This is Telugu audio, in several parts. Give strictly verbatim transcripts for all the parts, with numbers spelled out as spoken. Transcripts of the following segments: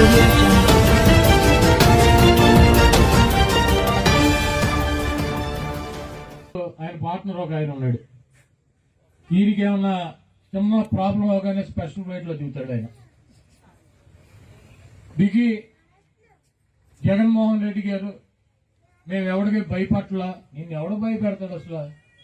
ఆయన పార్ట్నర్ ఒక ఆయన ఉన్నాడు. ఈయనకి ఏమన్నా చిన్న ప్రాబ్లం అవగానే స్పెషల్ ఫ్లైట్ లో దిగుతాడు ఆయన. దిగి జగన్మోహన్ రెడ్డి గారు మేము ఎవడికి భయపట్లా, నిన్ను ఎవడు భయపెడతాడు అసలు?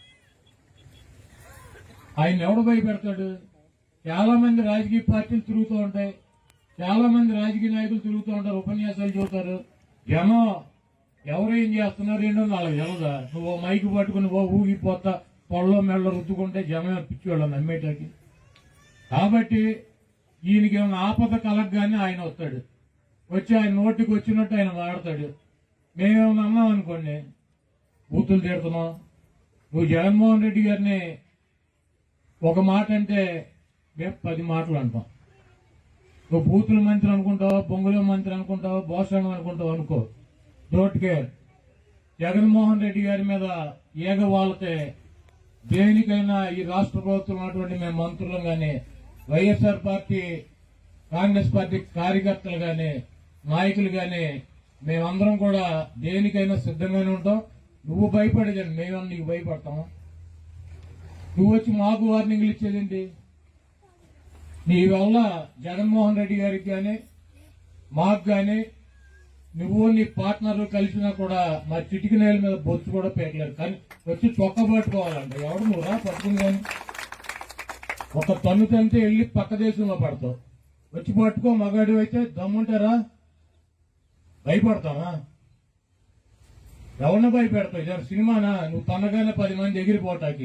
ఆయన ఎవడు భయపెడతాడు? చాలా మంది రాజకీయ పార్టీలు తిరుగుతూ ఉంటాయి, చాలా మంది రాజకీయ నాయకులు తిరుగుతూ ఉంటారు, ఉపన్యాసాలు చెబుతారు. జనం ఎవరు ఏం చేస్తున్నారు ఏంటో వాళ్ళకి తెలదా? నువ్వు మైకు పట్టుకుని ఓ ఊగిపోతా పొల్లో మెళ్ళ రుద్దుకుంటే జనం పిచ్చివాళ్ళం నమ్మేటానికి. కాబట్టి ఈయనకి ఏమైనా ఆపద కలగగానే ఆయన వస్తాడు, వచ్చి ఆయన నోటికి వచ్చినట్టు ఆయన వాడతాడు. మేమేమన్నా అన్నాం అనుకోండి, బూతులు తిడుతున్నాం. నువ్వు జగన్మోహన్ రెడ్డి గారిని ఒక మాట అంటే మేము పది మాటలు అంటాం. నువ్వు బూతుల మంత్రి అనుకుంటావా, బొంగుల మంత్రి అనుకుంటావా, భోషణం అనుకుంటావు అనుకో, డోంట్ కేర్. జగన్మోహన్ రెడ్డి గారి మీద ఏగ వాళ్ళతే దేనికైనా ఈ రాష్ట్ర ప్రభుత్వం ఉన్నటువంటి మేము మంత్రులు గాని, వైఎస్ఆర్ పార్టీ కాంగ్రెస్ పార్టీ కార్యకర్తలు గాని, నాయకులు గాని మేమందరం కూడా దేనికైనా సిద్ధంగానే ఉంటాం. నువ్వు భయపడేదండి, మేమన్నా నీకు భయపడతాము? నువ్వు వచ్చి మాకు వార్నింగ్లు ఇచ్చేదేంటి? నీ వల్ల జగన్మోహన్ రెడ్డి గారికి కానీ మాకు కానీ నువ్వు నీ పార్ట్నర్ కలిసినా కూడా మా చిటికి నేల మీద బొచ్చు కూడా పెట్టలేరు. కానీ వచ్చి చొక్క పట్టుకోవాలంట. ఎవడు నువ్వు రా పట్టుకుని కానీ ఒక తన్ను తంతే వెళ్ళి పక్క దేశంలో పడతావు. వచ్చి పట్టుకో, మగాడు అయితే దమ్ముంటారా? భయపడతావా? ఎవరిని భయపెడతావు? ఇదే సినిమానా? నువ్వు తనగానే పది మంది ఎగిరిపోటాకి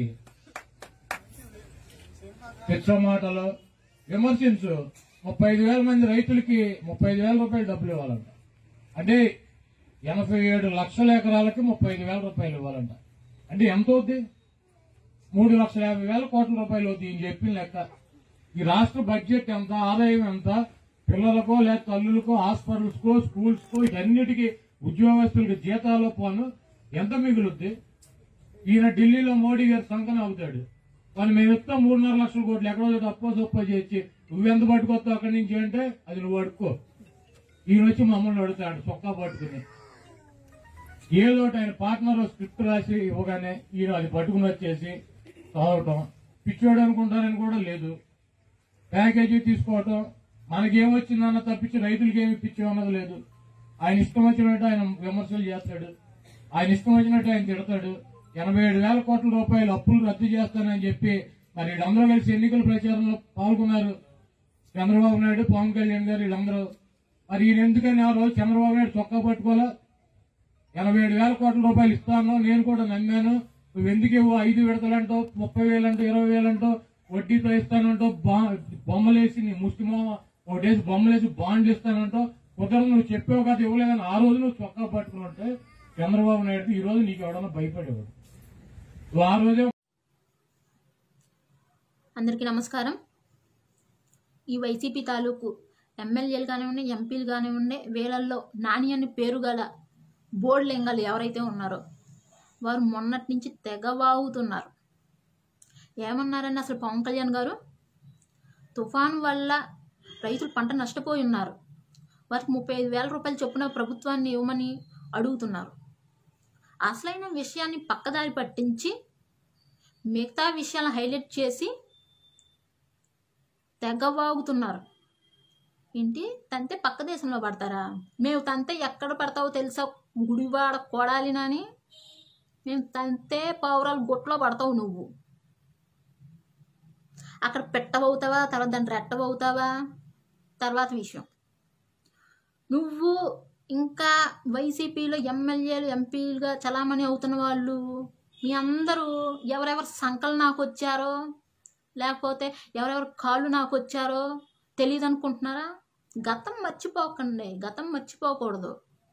తెచ్చ మాటలు విమర్శించు. ముప్పై ఐదు వేల మంది రైతులకి ముప్పై ఐదు వేల రూపాయలు డబ్బులు ఇవ్వాలంట. అంటే ఎనభై ఏడు లక్షల ఎకరాలకి ముప్పై ఐదు వేల రూపాయలు ఇవ్వాలంట. అంటే ఎంత అవుద్ది? మూడు లక్షల యాభై వేల కోట్ల రూపాయలు అవుద్ది ఈయన చెప్పిన లెక్క. ఈ రాష్ట్ర బడ్జెట్ ఎంత, ఆదాయం ఎంత, పిల్లలకో లేదా తల్లులకో, హాస్పిటల్స్కో, స్కూల్స్కో, వీటన్నిటికీ ఉద్యోగస్తులకి జీతాలు పోను ఎంత మిగులుద్ది? ఈయన ఢిల్లీలో మోడీ గారు సంకన అవుతాడు. వాళ్ళు మేము ఇస్తాం మూడున్నర లక్షల కోట్లు, ఎక్కడో తప్పో సొప్పో చేసి నువ్వెంత పట్టుకొస్తావు అక్కడి నుంచి అంటే అది నువ్వు అడుక్కో. ఈయన వచ్చి మమ్మల్ని అడుగుతాడు చొక్కా పట్టుకుని. ఏదో ఆయన పార్ట్నర్ స్క్రిప్ట్ రాసి ఇవ్వగానే ఈయన అది పట్టుకుని వచ్చేసి తాగటం. పిచ్చోడు అనుకుంటారని కూడా లేదు. ప్యాకేజీ తీసుకోవటం, మనకేమొచ్చిందన్న తప్పించి రైతులకి ఏమి పిచ్చేమన్నది లేదు. ఆయన ఇష్టం వచ్చినట్టు ఆయన విమర్శలు చేస్తాడు, ఆయన ఇష్టం వచ్చినట్టు ఆయన తిడతాడు. ఎనభై ఏడు వేల కోట్ల రూపాయలు అప్పులు రద్దు చేస్తానని చెప్పి మరి వీళ్ళందరూ కలిసి ఎన్నికల ప్రచారంలో పాల్గొన్నారు. చంద్రబాబు నాయుడు, పవన్ కళ్యాణ్ గారు వీళ్ళందరూ. మరి ఈయన ఎందుకని ఆ రోజు చంద్రబాబు నాయుడు చొక్కా పట్టుకోవాలా? ఎనభై ఏడు వేల కోట్ల రూపాయలు ఇస్తాను, నేను కూడా నమ్మాను, నువ్వు ఎందుకు ఇవ్వు? ఐదు విడతలంటో, ముప్పై వేలంటో, ఇరవై వేలంటో, వడ్డీతో ఇస్తానంటో, బొమ్మలేసి నీ ముస్లిమో ఒకటేసి బొమ్మలేసి బాండ్లు ఇస్తానంటో, కుదరదు. నువ్వు చెప్పావు కదా ఇవ్వలేదని ఆ రోజు నువ్వు చొక్కా పట్టుకుని ఉంటే చంద్రబాబు నాయుడు ఈ రోజు నీకు ఎవడన్నా భయపడేవాడు. నువ్వు ఆ రోజే. అందరికీ నమస్కారం. ఈ వైసీపీ తాలూకు ఎమ్మెల్యేలు కానివ్వండి, ఎంపీలు కానివ్వండి, వేలల్లో నాని అని పేరు గల బోర్డులింగాలు ఎవరైతే ఉన్నారో వారు మొన్నటి నుంచి తెగవాగుతున్నారు. ఏమన్నారని అసలు పవన్ కళ్యాణ్ గారు తుఫాను వల్ల రైతులు పంట నష్టపోయి ఉన్నారు, వారికి ముప్పై ఐదు వేల రూపాయలు చొప్పున ప్రభుత్వాన్ని ఇవ్వమని అడుగుతున్నారు. అసలైన విషయాన్ని పక్కదారి పట్టించి మిగతా విషయాలను హైలైట్ చేసి తెగవాగుతున్నారు. ఏంటి తంతే పక్క దేశంలో పడతారా? మేము తంతే ఎక్కడ పడతావో తెలుసా? గుడివాడ కొడాలినని మేము తంతే పావురాలు గుట్లో పడతావు. నువ్వు అక్కడ పెట్టబోతావా, తర్వాత దాన్ని రెట్టబోతావా తర్వాత విషయం. నువ్వు ఇంకా వైసీపీలో ఎమ్మెల్యేలు ఎంపీలుగా చలామణి అవుతున్న వాళ్ళు మీ అందరూ ఎవరెవరు సంకలు నాకు వచ్చారో లేకపోతే ఎవరెవరు కాళ్ళు నాకు వచ్చారో తెలియదు అనుకుంటున్నారా? గతం మర్చిపోకండి, గతం మర్చిపోకూడదు.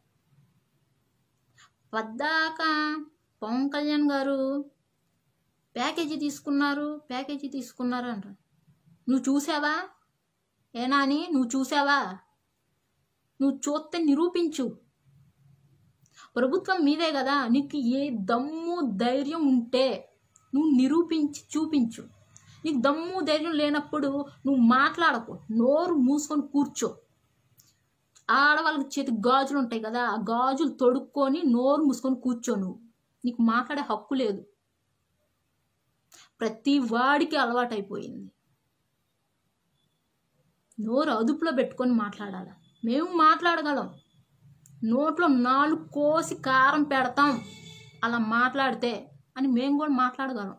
పద్దాక పవన్ కళ్యాణ్ గారు ప్యాకేజీ తీసుకున్నారు ప్యాకేజీ తీసుకున్నారు అంటారు. నువ్వు చూసావా ఏనా అని? నువ్వు చూసావా? నువ్వు చూస్తే నిరూపించు. ప్రభుత్వం మీదే కదా, నీకు ఏ దమ్ము ధైర్యం ఉంటే నువ్వు నిరూపించి చూపించు. నీకు దమ్ము ధైర్యం లేనప్పుడు నువ్వు మాట్లాడకు, నోరు మూసుకొని కూర్చో. ఆడవాళ్ళకి చేతి గాజులు ఉంటాయి కదా, ఆ గాజులు తొడుక్కొని నోరు మూసుకొని కూర్చో. నువ్వు నీకు మాట్లాడే హక్కు లేదు. ప్రతి వాడికి అలవాటైపోయింది. నోరు అదుపులో పెట్టుకొని మాట్లాడాలి. మేము మాట్లాడగలం, నోట్లో నాలుగు కోసి కారం పెడతాం అలా మాట్లాడితే అని మేము కూడా మాట్లాడగలం.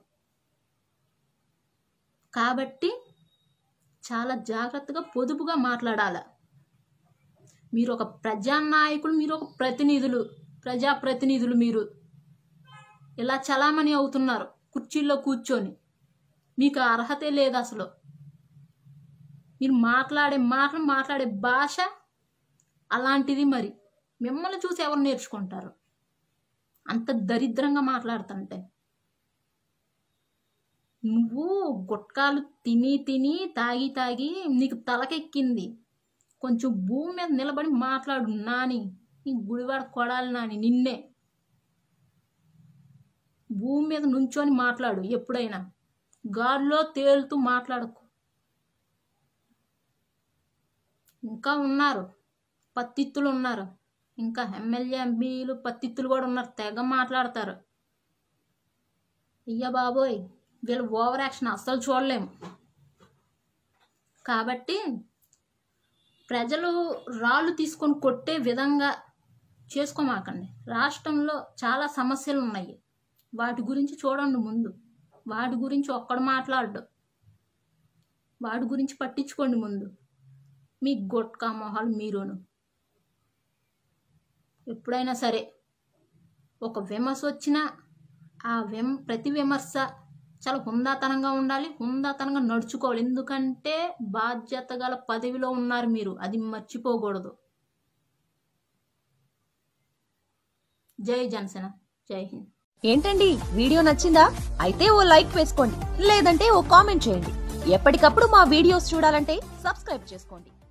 కాబట్టి చాలా జాగ్రత్తగా పొదుపుగా మాట్లాడాలి. మీరు ఒక ప్రజానాయకులు, మీరు ఒక ప్రతినిధులు, ప్రజాప్రతినిధులు. మీరు ఇలా చలామణి అవుతున్నారు కుర్చీల్లో కూర్చొని. మీకు అర్హతే లేదు అసలు. మీరు మాట్లాడే మాటలు, మాట్లాడే భాష అలాంటిది. మరి మిమ్మల్ని చూసి ఎవరు నేర్చుకుంటారు అంత దరిద్రంగా మాట్లాడుతుంటే? నువ్వు గుట్కాలు తిని తిని తాగి తాగి నీకు తలకెక్కింది. కొంచెం భూమి మీద నిలబడి మాట్లాడు నాని. నీ గుడివాడ కొడాలి నాని. నిన్నే భూమి మీద నుంచొని మాట్లాడు. ఎప్పుడైనా గాల్లో తేలుతూ మాట్లాడకు. ఇంకా ఉన్నారు పత్తిత్తులు ఉన్నారు, ఇంకా ఎమ్మెల్యే ఎంపీలు పత్తిత్తులు కూడా ఉన్నారు. తెగ మాట్లాడతారు. అయ్యా బాబోయ్, వీళ్ళు ఓవర్ యాక్షన్ అస్సలు చూడలేము. కాబట్టి ప్రజలు రాళ్ళు తీసుకొని కొట్టే విధంగా చేసుకోమాకండి. రాష్ట్రంలో చాలా సమస్యలు ఉన్నాయి, వాటి గురించి చూడండి ముందు. వాటి గురించి ఒక్కడు మాట్లాడు, వాటి గురించి పట్టించుకోండి ముందు. మీ గొట్కా మొహాలు మీరును. ఎప్పుడైనా సరే ఒక విమర్శ వచ్చినా ఆ విమ ప్రతి విమర్శ చాలా హుందాతనంగా ఉండాలి, హుందాతనంగా నడుచుకోవాలి. ఎందుకంటే బాధ్యత గల పదవిలో ఉన్నారు మీరు, అది మర్చిపోకూడదు. జై జనసేన, జై హింద్. ఏంటండి వీడియో నచ్చిందా? అయితే ఓ లైక్ వేసుకోండి, లేదంటే ఓ కామెంట్ చేయండి. ఎప్పటికప్పుడు మా వీడియోస్ చూడాలంటే సబ్స్క్రైబ్ చేసుకోండి.